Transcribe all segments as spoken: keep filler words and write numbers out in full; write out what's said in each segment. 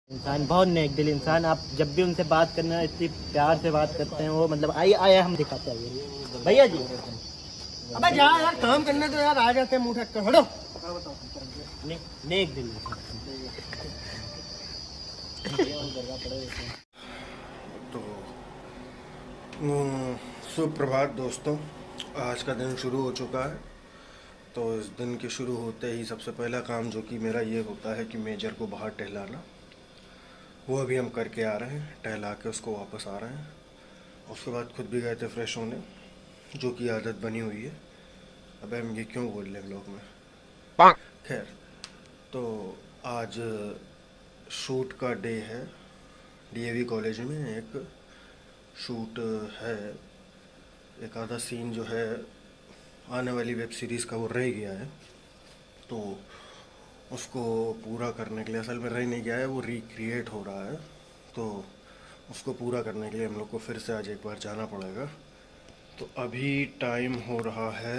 इंसान बहुत नेक दिल इंसान। आप जब भी उनसे बात करना इतनी प्यार से बात करते हैं वो, मतलब आइए आइए हम दिखाते हैं भैया जी। अबे जा यार, काम करने तो यार आ जाते हैं मुंह ढक कर। हटो। ने, नेक दिल। तो सुप्रभात दोस्तों, आज का दिन शुरू हो चुका है। तो इस दिन के शुरू होते ही सबसे पहला काम जो कि मेरा ये होता है कि मेजर को बाहर टहलाना, वो अभी हम करके आ रहे हैं। टहला के उसको वापस आ रहे हैं। उसके बाद खुद भी गए थे फ्रेश होने, जो कि आदत बनी हुई है। अबे हम ये क्यों बोल रहे हैं ब्लॉग में। खैर, तो आज शूट का डे है। डीएवी कॉलेज में एक शूट है। एक आधा सीन जो है आने वाली वेब सीरीज़ का वो रह गया है, तो उसको पूरा करने के लिए, असल में रह नहीं गया है, वो रिक्रिएट हो रहा है। तो उसको पूरा करने के लिए हम लोग को फिर से आज एक बार जाना पड़ेगा। तो अभी टाइम हो रहा है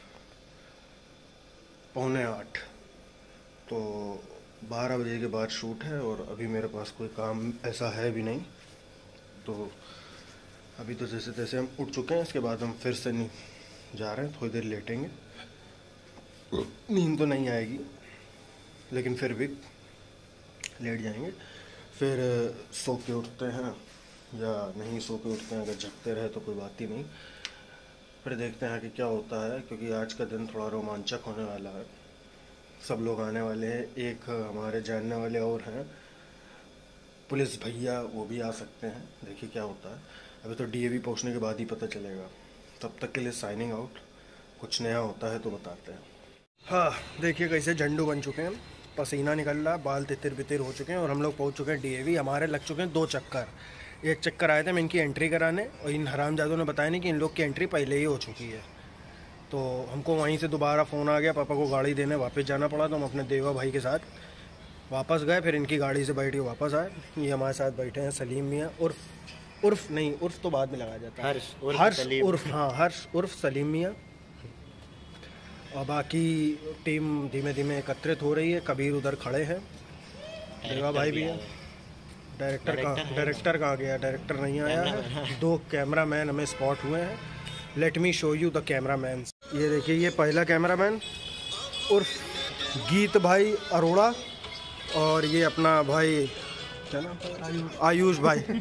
पौने आठ। तो बारह बजे के बाद शूट है और अभी मेरे पास कोई काम ऐसा है भी नहीं। तो अभी तो जैसे तैसे हम उठ चुके हैं। इसके बाद हम फिर से नहीं जा रहे हैं, थोड़ी देर लेटेंगे। नींद तो नहीं आएगी लेकिन फिर भी लेट जाएंगे। फिर सो के उठते हैं या नहीं सो के उठते हैं। अगर जगते रहे तो कोई बात ही नहीं, फिर देखते हैं कि क्या होता है। क्योंकि आज का दिन थोड़ा रोमांचक होने वाला है। सब लोग आने वाले हैं। एक हमारे जानने वाले और हैं पुलिस भैया, वो भी आ सकते हैं। देखिए क्या होता है। अभी तो डीएवी पहुंचने के बाद ही पता चलेगा। तब तक के लिए साइनिंग आउट। कुछ नया होता है तो बताते हैं। हाँ, देखिए कैसे झंडू बन चुके हैं, पसीना निकल रहा है, बाल तितिर बितिर हो चुके हैं और हम लोग पहुंच चुके हैं डीएवी। हमारे लग चुके हैं दो चक्कर। एक चक्कर आए थे मैं इनकी एंट्री कराने, और इन हरामजादों ने बताया नहीं कि इन लोग की एंट्री पहले ही हो चुकी है। तो हमको वहीं से दोबारा फ़ोन आ गया, पापा को गाड़ी देने वापस जाना पड़ा। तो हम अपने देवा भाई के साथ वापस गए, फिर इनकी गाड़ी से बैठ के वापस आए। ये हमारे साथ बैठे हैं सलीम मियाँ उर्फ उर्फ नहीं उर्फ तो बाद में लगाया जाता है, हर्ष उर्फ हर्ष सलीम। उर्फ हाँ हर्ष उर्फ सलीम मियाँ। और बाकी टीम धीमे धीमे एकत्रित हो रही है। कबीर उधर खड़े हैं, देवा भाई भी है। डायरेक्टर कहाँ डायरेक्टर कहाँ गया? डायरेक्टर नहीं आया है। दो कैमरा मैन हमें स्पॉट हुए हैं। Let me show you the camera man. ये देखिए, ये पहला कैमरा मैन उर्फ गीत भाई अरोड़ा, और ये अपना भाई क्या नाम, आयुष भाई।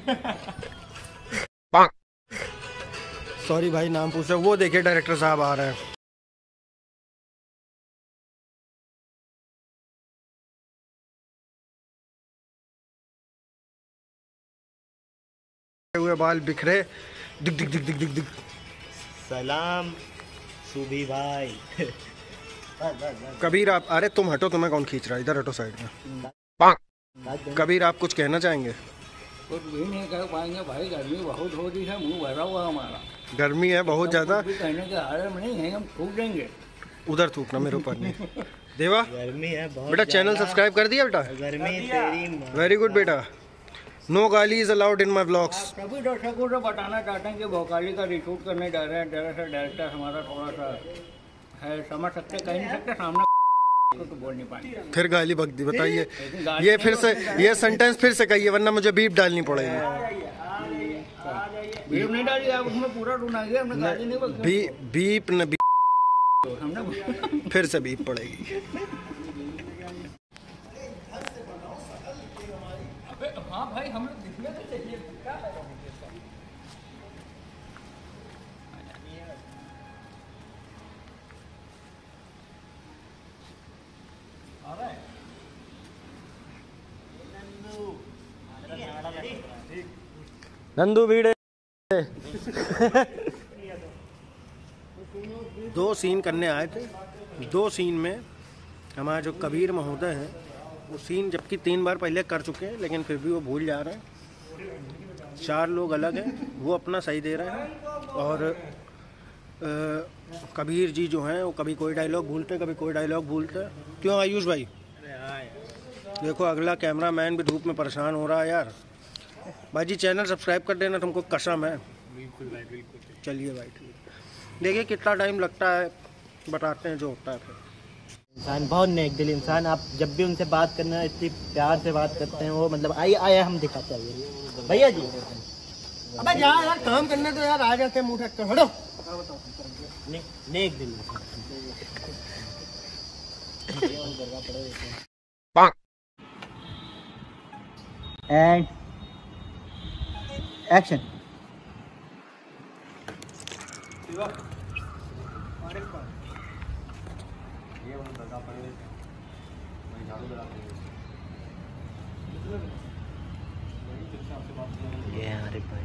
सॉरी भाई नाम पूछा। वो देखिए डायरेक्टर साहब आ रहे हैं। हुए बाल बिखरे, दिख दिख दिख दिख दिख दिख। सलाम सुबी भाई। कबीर आप, अरे तुम हटो, तुम्हें कौन खींच रहा है? इधर हटो साइड में। कबीर आप कुछ कहना चाहेंगे? कुछ भी नहीं कह पाएंगे भाई, गर्मी बहुत हो रही है, मुंह भरा हुआ हमारा। गर्मी है बहुत ज्यादा। कहने के हालत में नहीं है, हम थूक देंगे। उधर थूकना, मेरे ऊपर नहीं। देवा गर्मी है बहुत बेटा, चैनल सब्सक्राइब कर दिया बेटा? गर्मी तेरी वेरी गुड बेटा। नो गाली is allowed in my blogs. सभी दर्शकों को बताना चाहते हैं कि भोकाली का रिशूट करने जा रहे हैं। दरअसल डायरेक्टर हमारा थोड़ा सा है, समझ सकते कह नहीं सकते, सामने तो बोल नहीं पाएंगे। फिर गाली बक दी, बताइए। ये फिर से ये सेंटेंस फिर से कहिए, वरना मुझे बीप डालनी पड़ेगी। बीप नहीं डाली आप, उसमें पूरा टूना गया, हमने गाली नहीं बकते। बी, बीप न बीप, हमने फिर से बीप पड़ेगी। हाँ भाई, हम लोग दिखने तो चाहिए। क्या नंदू भीड़े। दो सीन करने आए थे। दो सीन में हमारे जो कबीर महोदय हैं, वो सीन जबकि तीन बार पहले कर चुके हैं, लेकिन फिर भी वो भूल जा रहे हैं। चार लोग अलग हैं, वो अपना सही दे रहे हैं। और आ, कबीर जी जो हैं, वो कभी कोई डायलॉग भूलते हैं, कभी कोई डायलॉग भूलते हैं। क्यों आयुष भाई? देखो अगला कैमरा मैन भी धूप में परेशान हो रहा है यार। भाई जी चैनल सब्सक्राइब कर देना, तुमको कसम है। बिल्कुल भाई बिल्कुल। चलिए भाई ठीक। देखिए कितना टाइम लगता है, बताते हैं जो होता है फिर। इंसान बहुत नेक दिल इंसान। आप जब भी उनसे बात करना इतनी प्यार से बात करते हैं वो, मतलब आइए आइए हम दिखाते हैं भैया जी। अबे जा यार, काम करने तो यार आ जाते हैं मुंह ढककर, हटो। ने, नेक दिल एंड एक्शन। ये हमारे भाई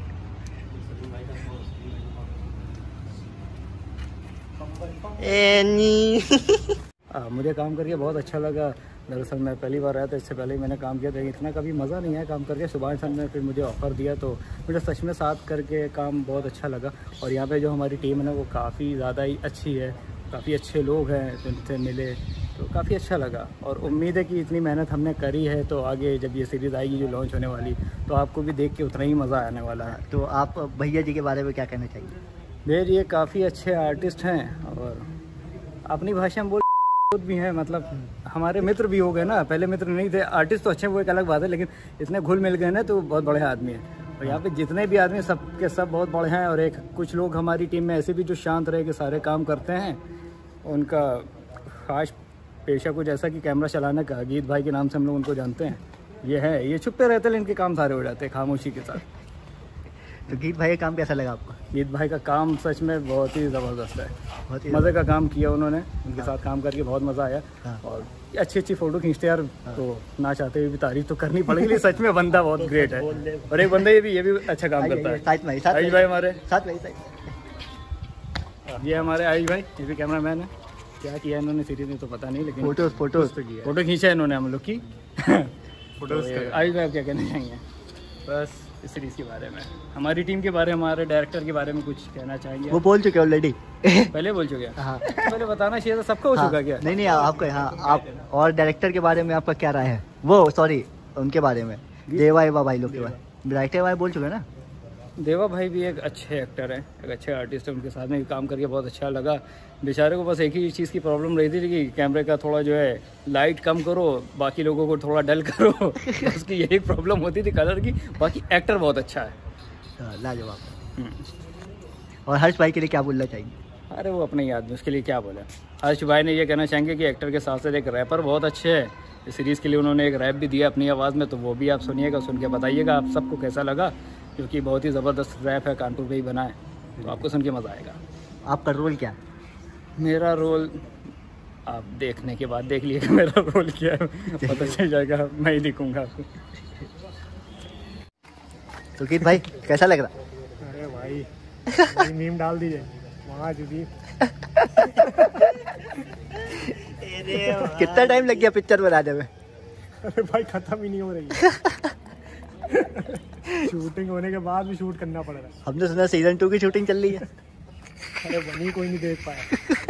आ, मुझे काम करके बहुत अच्छा लगा। दरअसल मैं पहली बार आया था, इससे पहले मैंने काम किया था, इतना कभी मज़ा नहीं आया काम करके। सुभाष सर ने फिर मुझे ऑफ़र दिया तो मुझे सच में साथ करके काम बहुत अच्छा लगा। और यहाँ पे जो हमारी टीम है ना वो काफ़ी ज़्यादा ही अच्छी है, काफ़ी अच्छे लोग हैं जिनसे मिले तो काफ़ी अच्छा लगा। और उम्मीद है कि इतनी मेहनत हमने करी है तो आगे जब ये सीरीज़ आएगी जो लॉन्च होने वाली, तो आपको भी देख के उतना ही मज़ा आने वाला है। तो आप भैया जी के बारे में क्या कहना चाहिए? भैया जी ये काफ़ी अच्छे आर्टिस्ट हैं और अपनी भाषा में बोल भी हैं, मतलब हमारे मित्र भी हो गए ना। पहले मित्र नहीं थे, आर्टिस्ट तो अच्छे वो एक अलग बात है, लेकिन इतने घुल मिल गए ना तो बहुत बड़े आदमी हैं। और यहाँ पे जितने भी आदमी सब के सब बहुत बड़े हैं। और एक कुछ लोग हमारी टीम में ऐसे भी जो शांत रह के सारे काम करते हैं, उनका खास पेशा कुछ ऐसा कि कैमरा चलाने का। गीत भाई के नाम से हम लोग उनको जानते हैं। ये है, ये छुपे रहते हैं, इनके काम सारे हो जाते हैं खामोशी के साथ। तो गीत भाई का काम कैसा लगा आपको? गीत भाई का काम सच में बहुत ही ज़बरदस्त है, बहुत ही मज़े का काम किया उन्होंने। उनके साथ काम करके बहुत मज़ा आया। हाँ। और अच्छी अच्छी फ़ोटो खींचते यार, तो ना चाहते हुए भी तारीफ तो करनी पड़ेगी। सच में बंदा बहुत ग्रेट है। और एक बंदा ये भी ये भी अच्छा काम करता है, साथ में साथ आयुष भाई हमारे साथ में। ये हमारे आयुष भाई, ये भी कैमरा मैन है। क्या किया इन्होंने सीरीज में तो पता नहीं, लेकिन फोटोज फोटोज फोटो खींचा इन्होंने हम लोग की। फोटोज आयुष भाई आप क्या कहना चाहेंगे? बस इस सीरीज़ के बारे में, हमारी टीम के बारे में, हमारे डायरेक्टर के बारे में कुछ कहना चाहेंगे? वो बोल चुके ऑलरेडी। पहले बोल चुके हैं। हाँ। पहले बताना चाहिए था, सबका हो हाँ, चुका क्या? नहीं नहीं आपको, हाँ आप और डायरेक्टर के बारे में आपका क्या राय है? वो सॉरी उनके बारे में, देवा एवा भाई लोग के बारे में। डायरेक्टर भाई बोल चुके ना। देवा भाई भी एक अच्छे एक्टर हैं, एक अच्छे आर्टिस्ट हैं। उनके साथ में भी काम करके बहुत अच्छा लगा। बेचारे को बस एक ही चीज़ की प्रॉब्लम रही थी कि कैमरे का थोड़ा जो है लाइट कम करो, बाकी लोगों को थोड़ा डल करो। उसकी यही प्रॉब्लम होती थी कलर की। बाकी एक्टर बहुत अच्छा है, लाजवाब। और हर्ष भाई के लिए क्या बोलना चाहिए? अरे वो अपने ही आदमी, उसके लिए क्या बोले। हर्ष भाई ने ये कहना चाहेंगे कि एक्टर के साथ साथ एक रैपर बहुत अच्छे हैं। इस सीरीज़ के लिए उन्होंने एक रैप भी दिया अपनी आवाज़ में, तो वो भी आप सुनिएगा, सुन के बताइएगा आप सबको कैसा लगा, क्योंकि बहुत ही ज़बरदस्त रैप है, कानपुर पे ही बना है, तो आपको सुन के मज़ा आएगा। आपका रोल क्या? मेरा रोल आप देखने के बाद देख लीजिएगा मेरा रोल क्या है, पता चल जाएगा, मैं ही दिखूँगा आपको। तो गीत भाई कैसा लग रहा? अरे भाई, भाई मीम डाल दीजिए वहाँ जुदी। कितना टाइम लग गया पिक्चर बनाने में? अरे भाई खत्म ही नहीं हो रही है। शूटिंग होने के बाद भी शूट करना पड़ रहा है। हमने सुना सीजन टू की शूटिंग चल रही है। अरे बनी कोई नहीं देख पाया।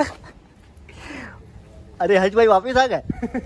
अरे हर्ष भाई वापस आ गए।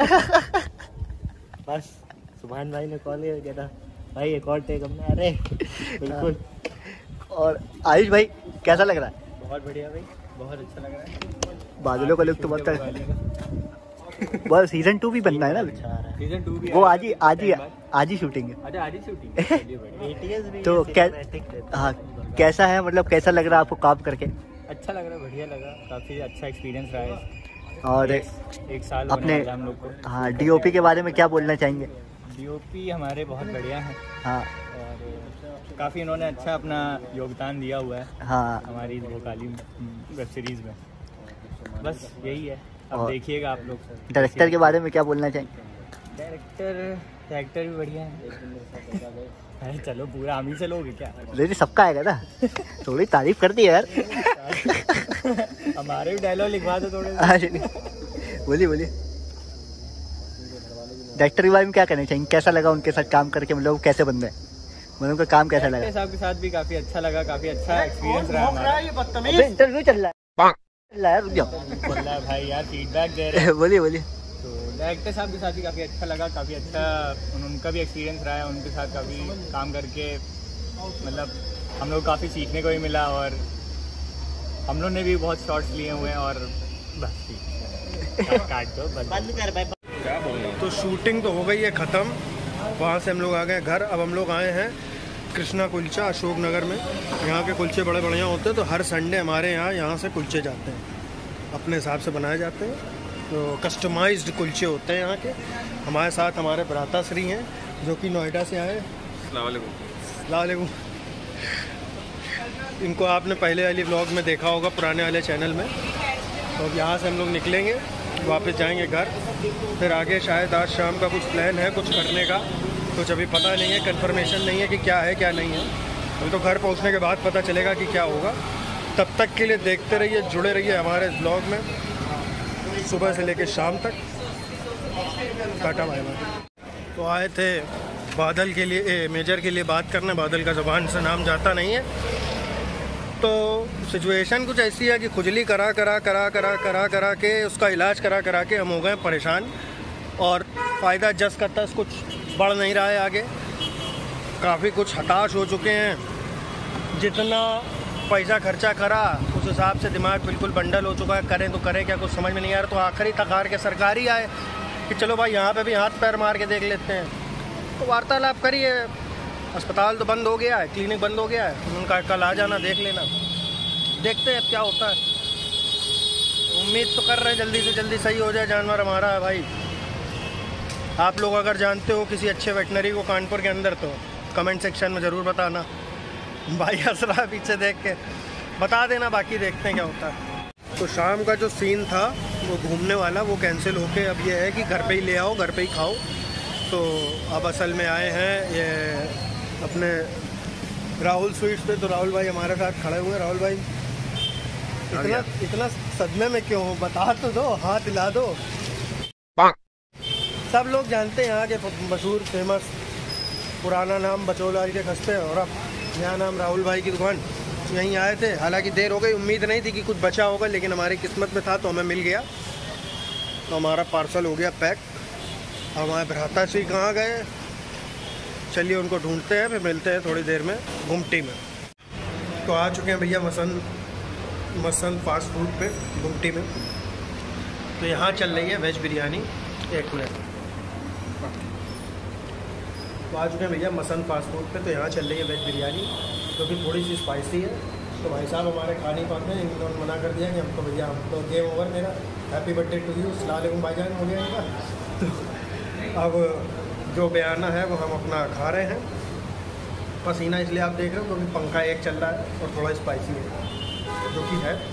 बस सुभान भाई ने कॉल किया था, भाई एक और टेक हमने। अरे बिल्कुल। और आयुष भाई कैसा लग रहा है? बहुत बढ़िया भाई, बहुत अच्छा लग रहा है। बादलों का लुक तो बहुत बस सीजन टू भी बनना है ना। सीजन टू भी वो आज ही आज ही आज ही शूटिंग है। अच्छा आज ही शूटिंग। तो कै, हाँ कैसा है, मतलब कैसा लग रहा है आपको काम करके? अच्छा लग रहा है, बढ़िया लगा, काफ़ी अच्छा एक्सपीरियंस रहा है। और एक, एक साल अपने होने वाला हम लोग को। हाँ डीओपी के बारे में क्या बोलना चाहेंगे? डीओपी हमारे बहुत बढ़िया है। हाँ और काफ़ी इन्होंने अच्छा अपना योगदान दिया हुआ है हाँ हमारी भोकाली वेब सीरीज़ में। बस यही है, अब और देखिएगा आप लोग। डायरेक्टर के बारे में क्या बोलना चाहेंगे? डायरेक्टर डायरेक्टर भी बढ़िया है। चलो पूरा हम ही से लोगे क्या? नहीं सबका आएगा ना, थोड़ी तारीफ कर दी यार। हमारे भी डायलॉग लिखवा दो थोड़े। बोलिए बोलिए। डायरेक्टर के बारे में क्या कहना चाहेंगे? कैसा लगा उनके साथ काम करके, मतलब कैसे बंदे हैं, मतलब उनका काम कैसा लगा? साहब के साथ भी काफ़ी अच्छा लगा, काफ़ी अच्छा एक्सपीरियंस रहा हमारा। इंटरव्यू चल रहा है, चल रहा है, रुक जाओ। बोल रहा है भाई यार, फीडबैक दे रहे हैं। बोलिए बोलिए। तो डायरेक्टर साहब के साथ भी काफ़ी अच्छा लगा, काफ़ी अच्छा उनका भी एक्सपीरियंस रहा है। उनके साथ काफ़ी काम करके मतलब हम लोग काफ़ी सीखने को भी मिला, और हम लोग ने भी बहुत शॉट्स लिए हुए हैं, और बस ठीक है। काट दो बंद कर भाई। क्या बोलना। तो शूटिंग तो हो गई है ख़त्म, वहाँ से हम लोग आ गए घर। अब हम लोग आए हैं कृष्णा कुलचा अशोक नगर में। यहाँ के कुलचे बड़े बढ़िया होते हैं, तो हर संडे हमारे यहाँ यहाँ से कुलचे जाते हैं, अपने हिसाब से बनाए जाते हैं। तो कस्टमाइज्ड कुलचे होते हैं यहाँ के। हमारे साथ हमारे भ्राता श्री हैं जो कि नोएडा से आए। अस्सलाम वालेकुम। इनको आपने पहले वाली व्लॉग में देखा होगा, पुराने वाले चैनल में। तो अब यहाँ से हम लोग निकलेंगे, वापस जाएंगे घर। फिर आगे शायद आज शाम का कुछ प्लान है कुछ करने का, कुछ अभी पता नहीं है, कंफर्मेशन नहीं है कि क्या है क्या नहीं है। अभी तो घर पहुँचने के बाद पता चलेगा कि क्या होगा। तब तक के लिए देखते रहिए, जुड़े रहिए हमारे ब्लॉग में, सुबह से लेकर शाम तक। Tata bye bye. तो आए थे बादल के लिए, ए, मेजर के लिए बात करने। बादल का ज़बान से नाम जाता नहीं है। तो सिचुएशन कुछ ऐसी है कि खुजली करा करा करा करा करा करा के उसका इलाज करा करा के हम हो गए परेशान, और फ़ायदा जस का तस कुछ बढ़ नहीं रहा है आगे। काफ़ी कुछ हताश हो चुके हैं। जितना पैसा खर्चा करा उस हिसाब से दिमाग बिल्कुल बंडल हो चुका है। करें तो करें क्या, कुछ समझ में नहीं आ रहा। तो आखिरी तक हार के सरकारी आए कि चलो भाई यहाँ पे भी हाथ पैर मार के देख लेते हैं। तो वार्तालाप करिए। अस्पताल तो बंद हो गया है, क्लिनिक बंद हो गया है, उनका कल आ जाना देख लेना। देखते हैं क्या होता है। उम्मीद तो कर रहे हैं जल्दी से जल्दी सही हो जाए जानवर हमारा है भाई। आप लोग अगर जानते हो किसी अच्छे वेटनरी को कानपुर के अंदर तो कमेंट सेक्शन में ज़रूर बताना। भाई हंस रहा है पीछे देख के, बता देना, बाकी देखते हैं क्या होता है। तो शाम का जो सीन था वो घूमने वाला वो कैंसिल होके अब ये है कि घर पे ही ले आओ, घर पे ही खाओ। तो अब असल में आए हैं ये अपने राहुल स्वीट्स पे। तो राहुल भाई हमारे साथ खड़े हुए। राहुल भाई इतना इतना सदमे में क्यों हो, बता तो दो, हाथ हिला दो। सब लोग जानते हैं यहाँ के मशहूर फेमस, पुराना नाम बचोलाल के खस्ते और अब नया नाम राहुल भाई की दुकान। यहीं आए थे, हालांकि देर हो गई, उम्मीद नहीं थी कि कुछ बचा होगा, लेकिन हमारी किस्मत में था तो हमें मिल गया। तो हमारा पार्सल हो गया पैक। हमारे भ्राता श्री कहाँ गए, चलिए उनको ढूंढते हैं, फिर मिलते हैं थोड़ी देर में गुमटी में। तो आ चुके हैं भैया मसंद मसंद फास्ट फूड पे गुमटी में। तो यहाँ चल रही है वेज बिरयानी। एक मिनट। तो आ चुके हैं भैया मसंद फास्ट फूड पे। तो यहाँ चल रही है वेज बिरयानी, जो कि थोड़ी सी स्पाइसी है। तो भाई साहब हमारे खा नहीं पाते हैं, इन्होंने मना कर दिया कि हम तो भैया हम तो गेम ओवर मेरा, हैप्पी बर्थडे टू यू, अस्सलाम वालेकुम भाईजान हो गया इनका। तो अब जो बयाना है वो हम अपना खा रहे हैं। पसीना इसलिए आप देख रहे हो क्योंकि पंखा एक चल रहा है और थोड़ा स्पाइसी है जो कि है।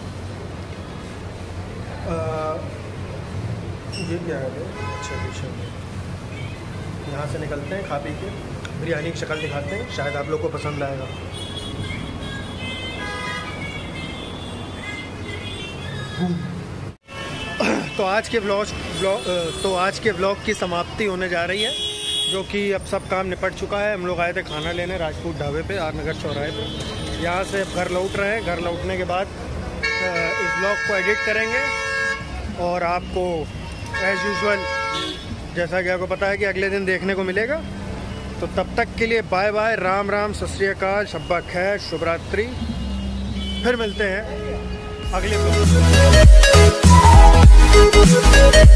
आ, ये क्या है? अच्छा अच्छा, यहाँ से निकलते हैं खा पी के, बिरयानी की शक्ल दिखाते हैं, शायद आप लोग को पसंद आएगा। तो आज के व्लॉग तो आज के व्लॉग की समाप्ति होने जा रही है, जो कि अब सब काम निपट चुका है। हम लोग आए थे खाना लेने राजपूत ढाबे पे, आर नगर चौराहे पे। यहाँ से घर लौट रहे हैं। घर लौटने के बाद इस व्लॉग को एडिट करेंगे और आपको एज़ यूजुअल, जैसा कि आपको पता है कि अगले दिन देखने को मिलेगा। तो तब तक के लिए बाय बाय, राम राम, सत श्री अकाल, शब्बा खैर, शुभ रात्रि। फिर मिलते हैं अगले